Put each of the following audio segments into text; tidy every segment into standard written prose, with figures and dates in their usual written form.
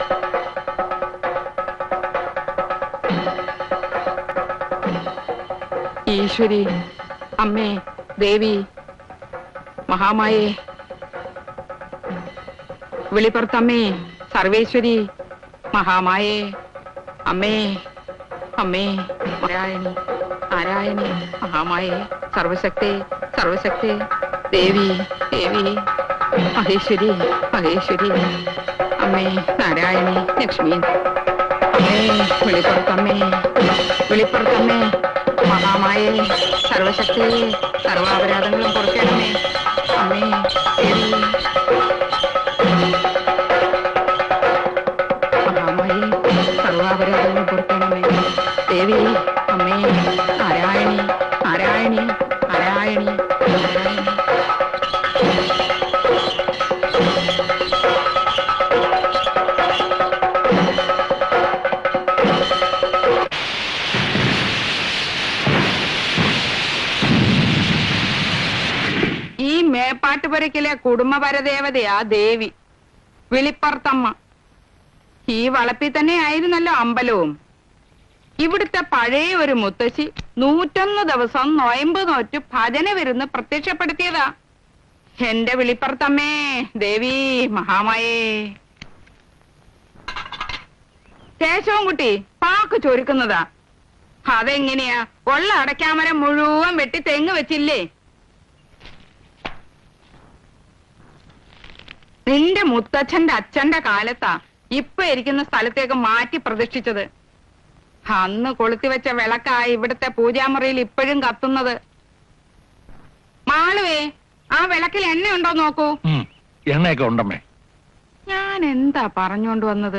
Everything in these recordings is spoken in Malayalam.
ഈശ്വരി, അമ്മേ, ദേവി, മഹാമായേ, വിളിപ്പുറത്തമ്മേ, സർവേശ്വരി, മഹാമായേ, അമ്മേ, അമ്മേ, നാരായണി, നാരായണി, മഹാമായേ, സർവശക്തി, സർവശക്തി, ദേവി, ദേവി, മഹേശ്വരി, മഹേശ്വരി, അമ്മേ, നാരായണി, ലക്ഷ്മി, അമ്മേ, വിളിപ്പുറത്തമ്മേ, വിളിപ്പുറത്തമ്മേ, മഹാമായേ, സർവശക്തി, സർവാപരാധങ്ങളും പൊറുക്കണമേ, അമ്മേ, ദേവി, മഹാമായേ, സർവാപരാധങ്ങളും പൊറുക്കണമേ, ദേവി, അമ്മേ, നാരായണി, നാരായണി, നാരായണി, നാരായണി. മേപ്പാട്ടുപുരക്കിലെ കുടുംബപരദേവതയാ ദേവി, വിളിപ്പുറത്തമ്മ. ഈ വളപ്പിൽ തന്നെ ആയിരുന്നല്ലോ അമ്പലവും. ഇവിടുത്തെ പഴയ ഒരു മുത്തശ്ശി 101 ദിവസം നൊയമ്പ് നോറ്റ് ഭജന വരുന്ന് പ്രത്യക്ഷപ്പെടുത്തിയതാ. എന്റെ വിളിപ്പുറത്തമ്മേ, ദേവി, മഹാമായേ. കേശവൻകുട്ടി പാക്ക് ചൊരുക്കുന്നതാ. അതെങ്ങനെയാ? ഉള്ള അടയ്ക്കാമരം മുഴുവൻ വെട്ടി തെങ്ങ് വെച്ചില്ലേ? നിന്റെ മുത്തച്ഛന്റെ അച്ഛന്റെ കാലത്താ ഇപ്പൊ ഇരിക്കുന്ന സ്ഥലത്തേക്ക് മാറ്റി പ്രതിഷ്ഠിച്ചത്. അന്ന് കൊളുത്തി വെച്ച വിളക്കായി ഇവിടുത്തെ പൂജാമുറിയിൽ ഇപ്പോഴും കത്തുന്നത്. മാളുവേ, ആ വിളക്കിൽ എണ്ണയുണ്ടോ നോക്കൂ. എണ്ണയൊക്കെ ഉണ്ടമ്മേ. ഞാൻ എന്താ പറഞ്ഞോണ്ട് വന്നത്?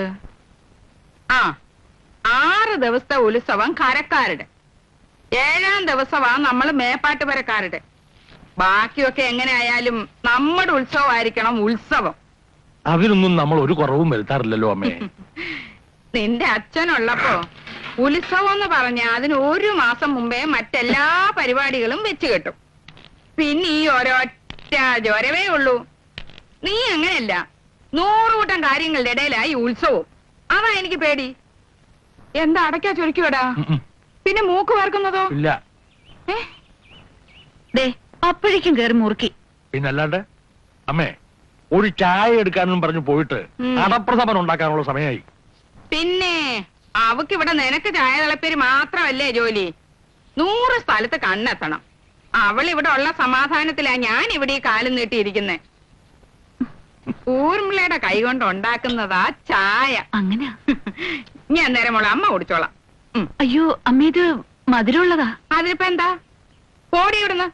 6 ദിവസത്തെ ഉത്സവം കരക്കാരുടെ, 7ാം ദിവസമാ നമ്മൾ മേപ്പാട്ടുപുരക്കാരുടെ. ബാക്കിയൊക്കെ എങ്ങനെ ആയാലും നമ്മുടെ ഉത്സവമായിരിക്കണം ഉത്സവം. അതിനൊന്നും നമ്മൾ ഒരു കുറവും വരുത്താറില്ലല്ലോ അമ്മേ. നിന്റെ അച്ഛനുള്ളപ്പോ ഉത്സവം എന്ന് പറഞ്ഞ അതിന് 1 മാസം മുമ്പേ മറ്റെല്ലാ പരിപാടികളും വെച്ച് കെട്ടും. പിന്നെ ഈ ഒരൊറ്റ ജ്വരവേ ഉള്ളൂ. നീ അങ്ങനെയല്ല, 100 കൂട്ടം കാര്യങ്ങളുടെ ഇടയിലായി ഉത്സവം. അതാ എനിക്ക് പേടി. എന്താ അടയ്ക്കാ ചൊരിക്കൂടാ? പിന്നെ മൂക്ക് വാർക്കുന്നതോ? ഇല്ല. അപ്പോഴേക്കും കേറി മുറുക്കി. പിന്നല്ലാണ്ട് അമ്മേ, ഒരു ചായ എടുക്കാനും പറഞ്ഞു പോയിട്ട് അടപ്രഥമൻ ഉണ്ടാക്കാനുള്ള സമയമായി. പിന്നെ അവക്കിവിടെ നിനക്ക് ചായ തിളപ്പേര് മാത്രമല്ലേ ജോലി? 100 സ്ഥലത്ത് കണ്ണെത്തണം. അവളിവിടെ ഉള്ള സമാധാനത്തിലാ ഞാൻ ഇവിടെ ഈ കാലം നീട്ടിയിരിക്കുന്നേ. ഊർമിളയുടെ കൈ കൊണ്ട് ഉണ്ടാക്കുന്നതാ ചായ. അങ്ങനെ ഞാൻ നേരം മോളെ അമ്മ കുടിച്ചോളാം. അയ്യോ അമ്മ, ഇത് മധുരമുള്ളതാ. അതിനിപ്പോ എന്താ? പോടി ഇവിടുന്ന്.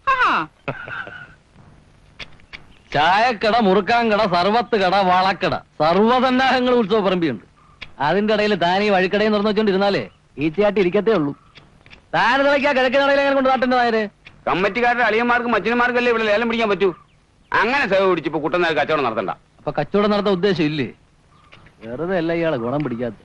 ചായക്കട, മുറുക്കാൻ കട, സർവത്ത് കട, വളക്കട, സർവ്വസന്നാഹങ്ങൾ ഉത്സവ പറമ്പിയുണ്ട്. അതിന്റെ ഇടയിൽ താൻ ഈ വഴിക്കടയിൽ നിർന്നു വെച്ചോണ്ടിരുന്നാലേ ഈച്ചയാട്ടി ഇരിക്കത്തേ ഉള്ളൂ. താൻ തിളയ്ക്കാ കിഴക്കേ നടയിൽ എങ്ങനെ കൊണ്ട് നാട്ടിന്റെ നായര്? കമ്മിറ്റിക്കാരുടെ അളിയന്മാർക്കും മച്ചന്മാർക്കല്ലേ ഇവിടെ ലേലം പിടിക്കാൻ പറ്റൂ. അങ്ങനെ സേവ പിടിച്ചിപ്പോ കുട്ടനാൾ കച്ചവടം നടത്തണ്ട. അപ്പൊ കച്ചവടം നടത്താൻ ഉദ്ദേശം ഇല്ലേ? വെറുതെ അല്ല ഇയാളെ ഗുണം പിടിക്കാത്ത.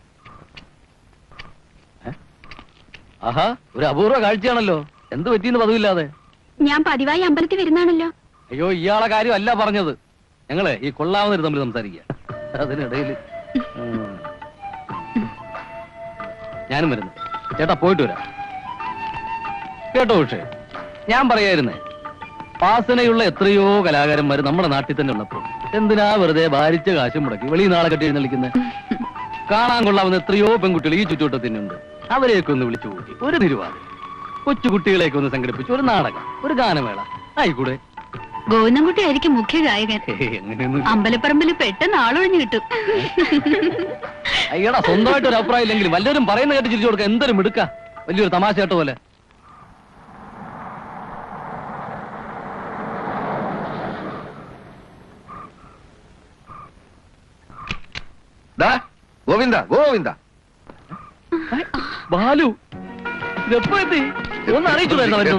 ആഹാ, ഒരു അപൂർവ കാഴ്ചയാണല്ലോ. എന്ത് പറ്റിയെന്ന് പതിവില്ലാതെ? ഞാൻ പതിവായി അമ്പലത്തിൽ വരുന്നാണല്ലോ. അയ്യോ, ഇയാളെ കാര്യം അല്ല പറഞ്ഞത്. ഞങ്ങളെ ഈ കൊള്ളാവുന്നവര് തമ്മിൽ സംസാരിക്കുക. അതിനിടയിൽ ഞാനും വരുന്നു. ചേട്ടാ പോയിട്ട് വരാം കേട്ടോ. പക്ഷേ ഞാൻ പറയായിരുന്നേ, വാസനയുള്ള എത്രയോ കലാകാരന്മാര് നമ്മുടെ നാട്ടിൽ തന്നെ ഉള്ളപ്പോ എന്തിനാ വെറുതെ ഭാരിച്ച കാശും മുടക്കി വെളിയിൽ നാളെ കെട്ടി എഴുന്നള്ളിക്കുന്നത്? കാണാൻ കൊള്ളാവുന്ന എത്രയോ പെൺകുട്ടികൾ ഈ ചുറ്റുവട്ടത്തിനുണ്ട്. അവരെയൊക്കെ ഒന്ന് വിളിച്ചു കൂട്ടി ഒരു തിരുവാതിര, കൊച്ചുകുട്ടികളെയൊക്കെ ഒന്ന് സംഘടിപ്പിച്ചു ഒരു നാടകം, ഒരു ഗാനമേള ആയിക്കൂടെ? ഗോവിന്ദൻകുട്ടി ആയിരിക്കും മുഖ്യ ഗായകൻ. അമ്പലപ്പറമ്പിൽ പെട്ടെന്ന് ആളൊഴിഞ്ഞു കിട്ടും. അയ്യടാ, സ്വന്തമായിട്ട് ഒരു അഭിപ്രായം ഇല്ലെങ്കിലും വല്ലവരും പറയുന്ന കേട്ട് ചിരിച്ചു കൊടുക്കുക. എന്തൊരു മിടുക്ക, വലിയൊരു തമാശ കേട്ട പോലെ. ഗോവിന്ദ, ഗോവിന്ദ, ബാലു എപ്പോ എത്തി? ഒന്ന് അറിയിച്ചു.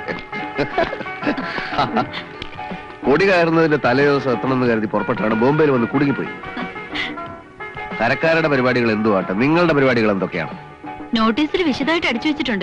കൊടി കയറുന്നതിന്റെ തലേ ദിവസം എത്തണമെന്ന് കരുതി പുറപ്പെട്ടാണ് ബോംബെയിൽ വന്ന് കുടുങ്ങിപ്പോയി. കരക്കാരുടെ പരിപാടികൾ എന്തുവാട്ടെ, നിങ്ങളുടെ പരിപാടികൾ എന്തൊക്കെയാണ്? നോട്ടീസിൽ വിശദമായിട്ട് അടിച്ചു വെച്ചിട്ടുണ്ട്.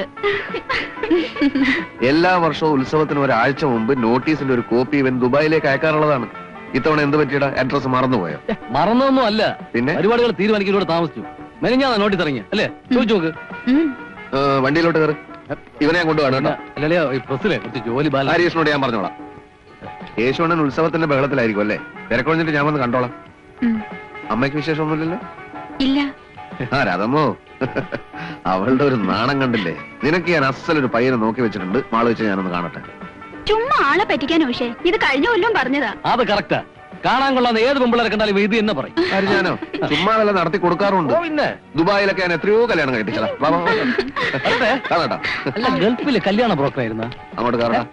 എല്ലാ വർഷവും ഉത്സവത്തിന് ഒരാഴ്ച മുമ്പ് നോട്ടീസിന്റെ ഒരു കോപ്പി ഇവൻ ദുബായിലേക്ക് അയക്കാറുള്ളതാണ്. ഇത്തവണ എന്ത് പറ്റിയടാ? അഡ്രസ് മറന്നുപോയോ? മറന്നൊന്നും അല്ല, പിന്നെ പരിപാടികൾ തീരുമാനിക്കുന്നതോടെ താമസിച്ചു. മെനഞ്ഞാ നോട്ടീസ് ഇറങ്ങിയ അല്ലേ? ചോദിച്ചു നോക്ക്. വണ്ടിയിലോട്ട് കയറി. ഇവനെ ഞാൻ കൊണ്ടുപോകണം കേട്ടോ. അല്ലല്ലേ ഈ പ്രസ്സിലെ കുറച്ച് ജോലി ബാല. ഹരീഷിനോട് ഞാൻ പറഞ്ഞോളാം. യേശുവണ്ണൻ ഉത്സവത്തിന്റെ ബഹളത്തിലായിരിക്കും അല്ലേ? തിരക്കൊഴിഞ്ഞിട്ട് ഞാൻ വന്ന് കണ്ടോളാം. അമ്മയ്ക്ക് വിശേഷമൊന്നുമില്ലല്ലോ? ഇല്ല. ആ രാധമ്മോ, അവളുടെ ഒരു നാണം കണ്ടില്ലേ? നിനക്ക് ഞാൻ അസലൊരു പയ്യനെ നോക്കി വെച്ചിട്ടുണ്ട്. മാള് വെച്ച് ഞാനൊന്ന് കാണട്ടെ. ചുമ്മാ ആളെ പറ്റിക്കാനോ? പക്ഷേ ഇത് കഴിഞ്ഞ കൊല്ലം പറഞ്ഞതാ. അത് കറക്റ്റാ. കാണാൻ കൊള്ളാന്ന് ഏത് പെമ്പിളരെ കണ്ടാലും ഇത് തന്നെ പറയും. ഞാനോ ചുമ്മാ വല്ല നടത്തി കൊടുക്കാറുണ്ട്. പിന്നെ ദുബായിലൊക്കെ ഞാൻ എത്രയോ കല്യാണം കഴിപ്പിച്ചതാ. കാണാട്ടാ. അല്ല, ഗൾഫിലെ കല്യാണ ബ്രോക്കർ ആയിരുന്ന. അങ്ങോട്ട് കാണാം.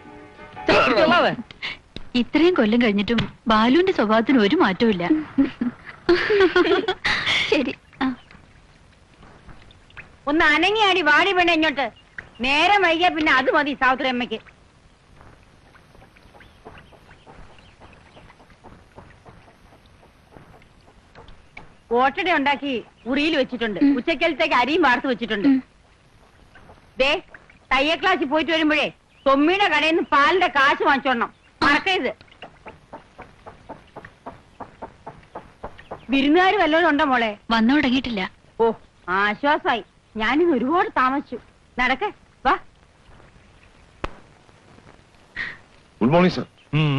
ഇത്രയും കൊല്ലം കഴിഞ്ഞിട്ടും ബാലുവിന്റെ സ്വഭാവത്തിന് ഒരു മാറ്റവും ഇല്ല. ശരി, ഒന്ന് അനങ്ങിയാടി വാടി വേണ്ട ഇങ്ങോട്ട്. നേരെ വൈകിയ പിന്നെ അത് മതി സാവിത്രി അമ്മയ്ക്ക്. ഓട്ടട ഉണ്ടാക്കി ഉറിയിൽ വെച്ചിട്ടുണ്ട്. ഉച്ചക്കലത്തേക്ക് അരിയും വാർത്ത് വെച്ചിട്ടുണ്ട്. ദേ തയ്യ ക്ലാസ്സിൽ പോയിട്ട് വരുമ്പോഴേ തൊമ്മിയുടെ കടയിൽ നിന്ന് പാലിന്റെ കാശ് വാങ്ങിച്ചോണം, മറക്കരുത്. വിരുന്നുകാർ വല്ലതും ഉണ്ടോ മോളെ? വന്നു തുടങ്ങിയിട്ടില്ല. ഓ ആശ്വാസായി. ഞാനിന്ന് ഒരുപാട് താമസിച്ചു. നടക്കേ വാ. Good morning sir.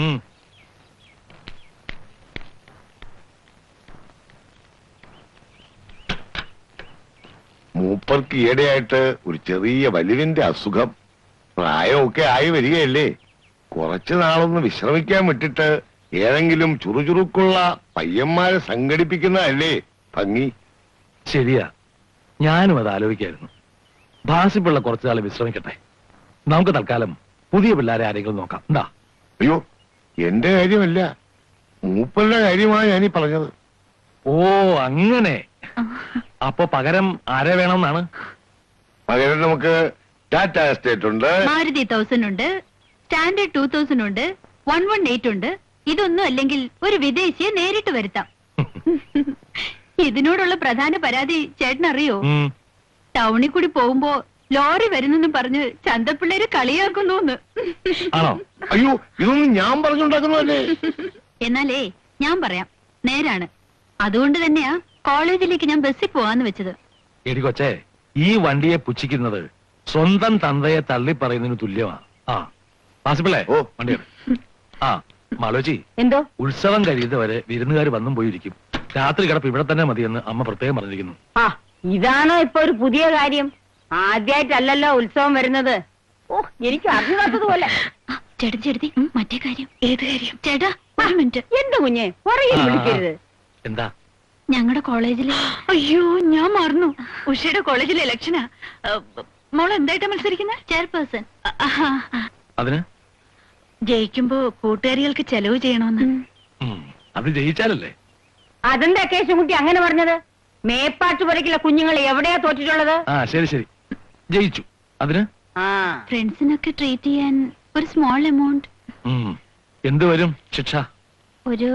മൂപ്പർക്ക് ഈയിടെയായിട്ട് ഒരു ചെറിയ വലിവിന്റെ അസുഖം. പ്രായമൊക്കെ ആയി വരികയല്ലേ? കുറച്ചു നാളൊന്ന് വിശ്രമിക്കാൻ വിട്ടിട്ട് ഏതെങ്കിലും ചുറുചുറുക്കുള്ള പയ്യന്മാരെ സംഘടിപ്പിക്കുന്നതല്ലേ ഭംഗി. ശരിയാ, ഞാനും അത് ആലോചിക്കായിരുന്നു. ഭാസിപ്പിള്ള കുറച്ചു നാൾ വിശ്രമിക്കട്ടെ. നമുക്ക് തൽക്കാലം പുതിയ പിള്ളേരെ ആരെങ്കിലും നോക്കാം. എന്താ? അയ്യോ, എന്റെ കാര്യമല്ല, മൂപ്പരുടെ കാര്യമാണ് ഞാനീ പറഞ്ഞത്. ഓ അങ്ങനെ. അപ്പൊ പകരം ആരെ വേണമെന്നാണ്? പകരം നമുക്ക് ടാറ്റ എസ്റ്റേറ്റ് ഉണ്ട്, മാരുതി 1000 ഉണ്ട്, സ്റ്റാൻഡേർഡ് 2000 ഉണ്ട്, 118 ഉണ്ട്. ഇതൊന്നും അല്ലെങ്കിൽ ഒരു വിദേശിയെ നേരിട്ട് വരുത്താം. ഇതിനോടുള്ള പ്രധാന പരാതി ചേട്ടനറിയോ? ടൗണിൽ കൂടി പോകുമ്പോ ലോറി വരുന്നെന്നും പറഞ്ഞ് ചന്തപ്പിള്ളേര് കളിയാക്കുന്നു. ആണോ? അയ്യോ, ഇതൊന്നും ഞാൻ പറഞ്ഞുണ്ടാക്കുന്നതല്ലേ. എന്നാലേ ഞാൻ പറയാം, നേരാണ്. അതുകൊണ്ട് തന്നെയാ കോളേജിലേക്ക് ഞാൻ ബസ്സിൽ പോവാന്ന് വെച്ചത്. എടി കൊച്ചേ, ഈ വണ്ടിയെ പുച്ഛിക്കുന്നത് സ്വന്തം തന്തയെ തള്ളി പറയുന്നതിന് തുല്യമാ. ആ പാസിപ്പിള്ളേ, ഓ വണ്ടി. ആ മാലോചി, എന്തോ ഉത്സവം കഴിയുന്നവരെ വിരുന്നുകാർ വന്നും പോയിരിക്കും. രാത്രി കിടപ്പ് ഇവിടെ തന്നെ മതിയെന്ന് അമ്മ പ്രത്യേകം പറഞ്ഞിരിക്കുന്നു. ആ ഇതാണോ ഇപ്പൊ ഒരു പുതിയ കാര്യം? ആദ്യമായിട്ടല്ലല്ലോ ഉത്സവം വരുന്നത്. ഓ എനിക്ക് അറിഞ്ഞാത്തതുപോലെ. ചേട്ടത്തി മറ്റേ കാര്യം. ഏത് കാര്യം? ചേട്ടാ ഒരു മിനിറ്റ്. എന്ത് കുഞ്ഞെ പുറകിൽ വിളിക്കരുത്. എന്താ? ഞങ്ങളുടെ കോളേജില്. അയ്യോ ഞാൻ മറന്നു, ഉഷയുടെ കോളേജിലെ ഇലക്ഷനാ. മോൾ എന്തായിട്ടാ മത്സരിക്കുന്നത്? ചെയർപേഴ്സൺ. അതിന് ജയിക്കുമ്പോ കൂട്ടുകാരികൾക്ക് ചെലവ് ചെയ്യണമെന്ന്. അത് ജയിച്ചാലല്ലേ? അതെന്താ കേശുകുട്ടി അങ്ങനെ പറഞ്ഞത്? മേപ്പാട്ടുപുരയ്ക്കുള്ള കുഞ്ഞുങ്ങൾ എവിടെയാ തോറ്റിട്ടുള്ളത്? ആ ശരി ശരി, ജയിച്ചു. അതിന് ഫ്രണ്ട്സിനൊക്കെ ട്രീറ്റ് ചെയ്യാൻ ഒരു സ്മോൾ എമൗണ്ട്. എന്ത് വരും ശിക്ഷ? ഒരു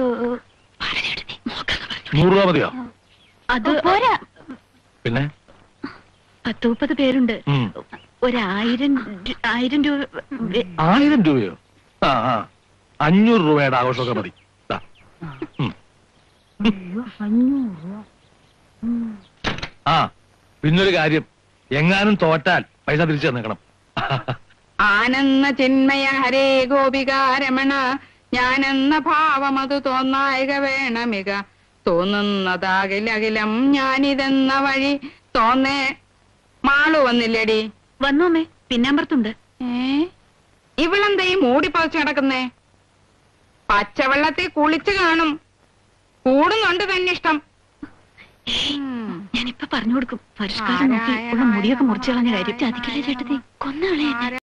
100 രൂപ മതിയോ? അത് പോരാ. പിന്നെ 10-30 പേരുണ്ട്. 1000 രൂപ. 1000 രൂപയോ? ആ 500 രൂപയുടെ ആഘോഷമൊക്കെ മതി. ആ പിന്നൊരു കാര്യം, എങ്ങാനും തോറ്റാൽ പൈസ തിരിച്ചു തന്നേക്കണം. ആനന്ദ ചിന്മയ ഹരേ ഗോപികാരമണ, ഞാനെന്ന ഭാവമത് തോന്നായിക വേണമിക. തോന്നുന്നതാകിലകിലം ഞാനിതെന്ന വഴി തോന്നേ. മാളു വന്നില്ലടി? വന്നോമേ, പിന്നാമ്പറത്തുണ്ട്. ഇവളെന്താ ഈ മൂടി പറിച്ചു കിടക്കുന്നേ? പച്ചവെള്ളത്തിൽ കുളിച്ചു കാണും. കൂടുന്നുണ്ട് തന്നെ ഇഷ്ടം. ഞാനിപ്പൊ പറഞ്ഞു കൊടുക്കും. പരിഷ്കാരം നോക്കി ഉള്ള മുടിയൊക്കെ മുറിച്ചു കളഞ്ഞ കാര്യം. ചതിക്കില്ലേ ചേട്ടത്തി? കൊന്നുകളെ.